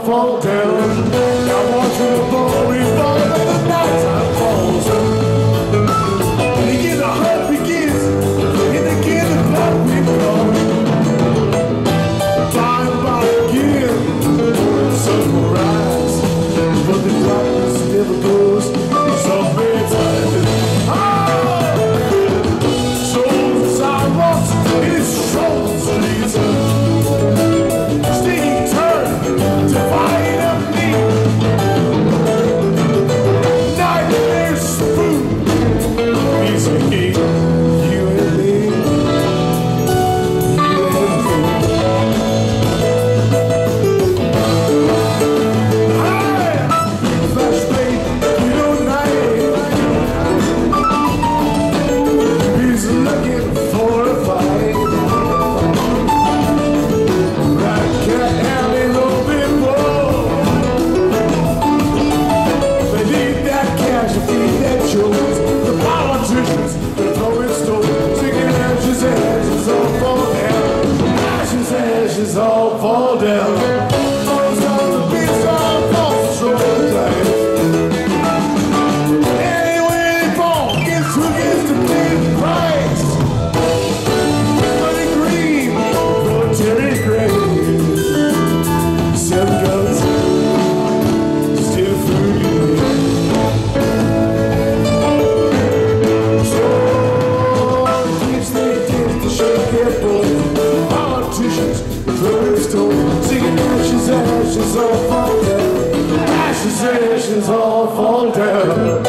fall down. I want you to fall, revolve at the night time falls. And again the heart begins, and again the blood we blow. Time by again, the sun will rise, but the darkness never goes. It's all bedtime. Souls and sidewalks, it's souls streets. Stinging turn to fight up me. Nightmares spook. Easy game, you and me. You and me. Hi, flashlight, you don't night. He's looking for a fight. Right cat alley, low bit wall. They need that cash, they need that jewels. The politicians, they're throwing stones, singing ashes, ashes, all fall down. Ashes, ashes, all fall down. Falls down the beats, all falls so tight. Anyway, they fall, guess who gets to pay the price? Money green for Terry Gray. Seven guns, still free. So kids they did to shake their bones. Politicians throwing stones, singing ashes, ashes, all fall down. Ashes, ashes, all fall down.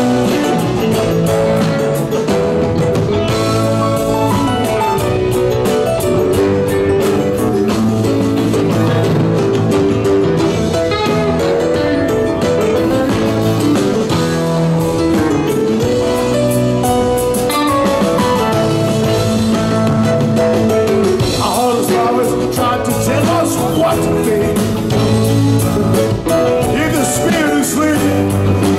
All the flowers tried to tell us what to think. If the spirit is sleeping,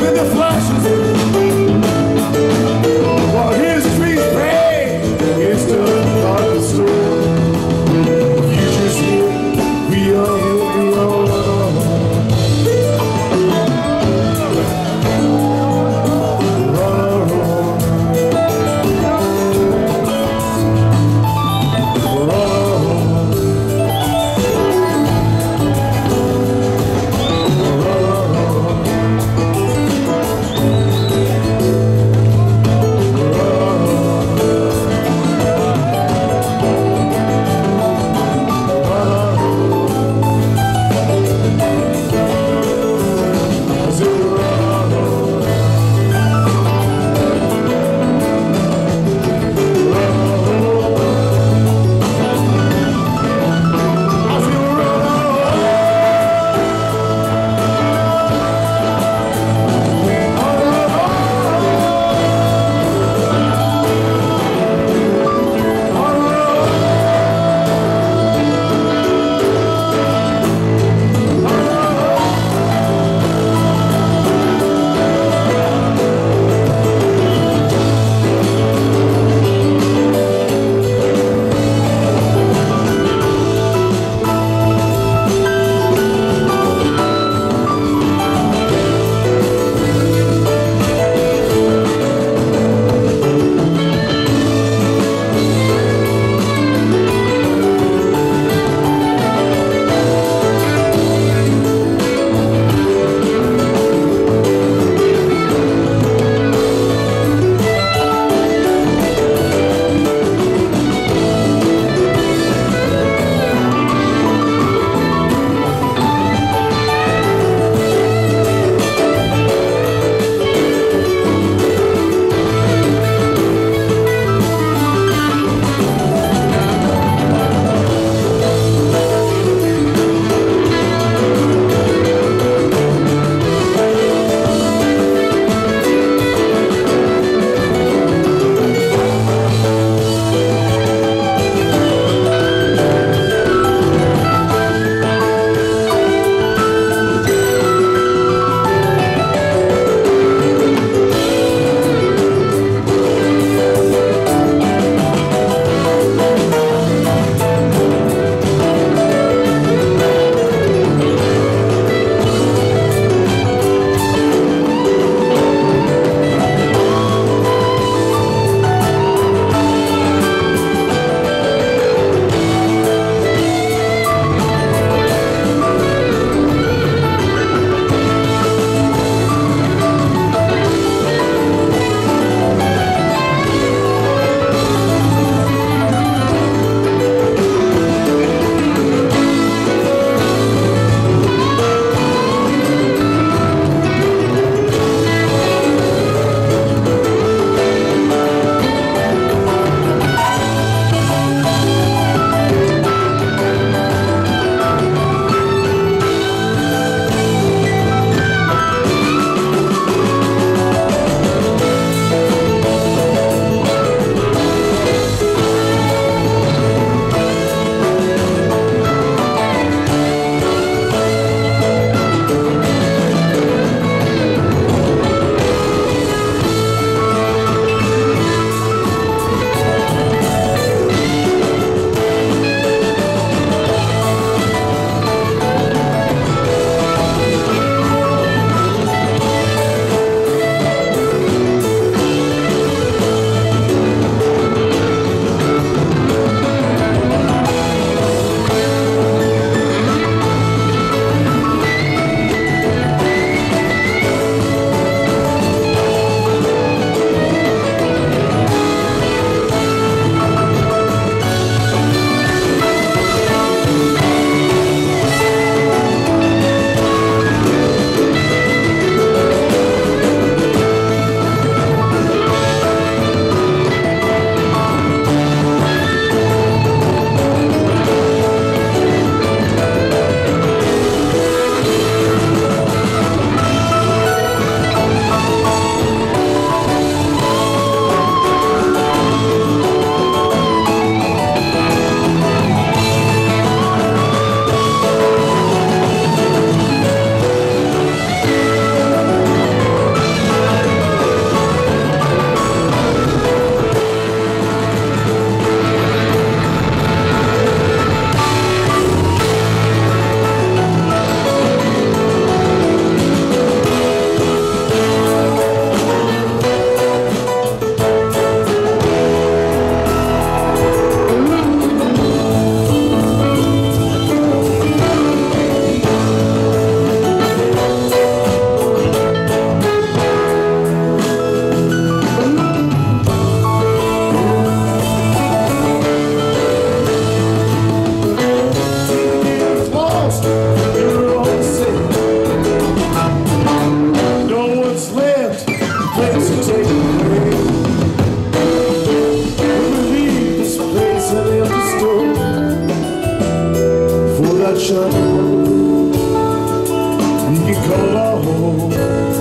bloodshot road you can call our home.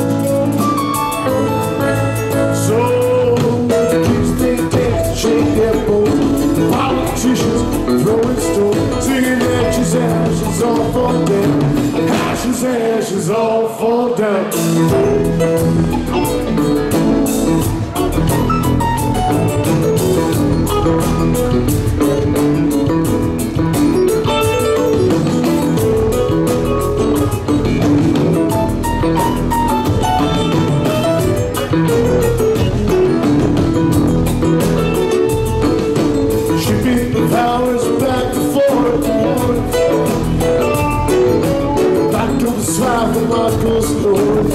So the kids they dance, shake their bones, politicians throwing stones, singing ashes, ashes all fall down, ashes, ashes all fall down. Powers back and forth, back to the south of Michael's north.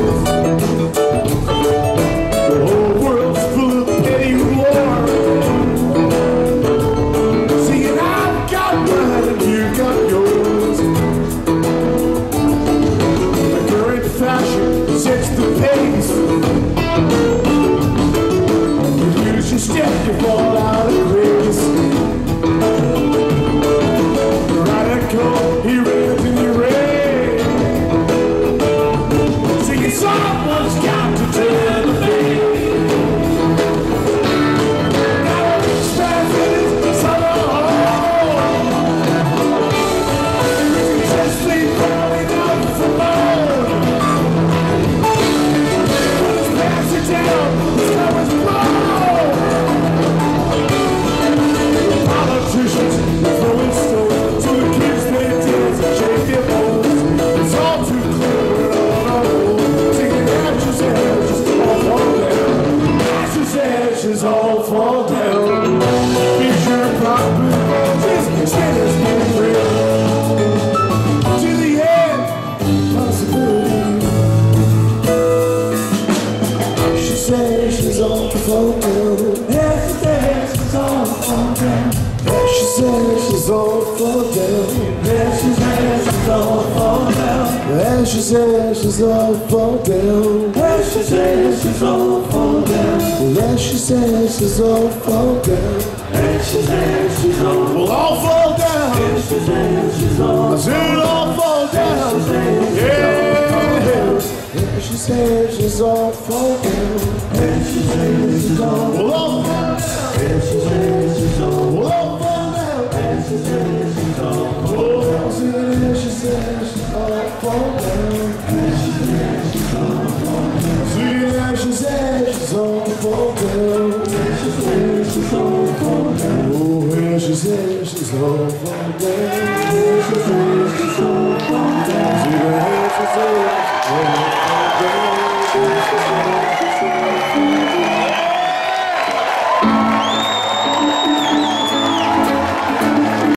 The whole world's full of petty war, singing I've got mine and you got yours. The current fashion sets the pace. You lose your step, you fall out of grace. He raves and you rave, singing someone's got to turn the page. Now it's fast summer home, just sleep falling out for more. Put his pants down, the summer's blow. Politicians throwing stones to the kids. Shake their bones, it's all too clear on our road. Singing ashes, ashes, all fall down. Ashes, ashes, all fall down. Be sure proper just stand us getting real. To the end, possibility. Ashes, ashes, all fall down. Ashes, ashes, all fall down. Ashes, ashes, all fall down. Ashes, ashes, all fall down. Ashes, ashes, all fall down. Ashes, ashes, all fall down. Ashes, ashes, all fall down. Ashes, ashes, all will all fall down. Ashes, ashes, all. I said it all fall down. Yeah. Ashes, ashes, all fall down. Ashes, ashes, all will all fall down. Ashes, ashes, all will all fall down. Ashes, ashes, all. Ashes, ashes, all fall down. Ashes, ashes, all fall down. Sweet ashes, ashes, all fall down. Ashes, ashes, all fall down. Oh, ashes, ashes, all fall down. Ashes, ashes, all fall down.